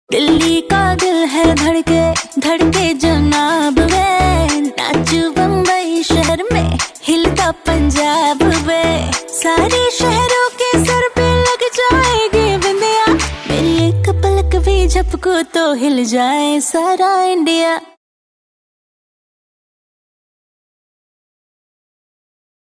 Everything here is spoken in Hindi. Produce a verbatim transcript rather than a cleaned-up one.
दिल्ली का दिल है धड़के धड़के जनाब वे, नाचू बम्बई शहर में हिलता पंजाब वे, सारे शहरों के सर पे लग जाएगी बिंदिया, मेरी एक पलक भी झपको तो हिल जाए सारा इंडिया।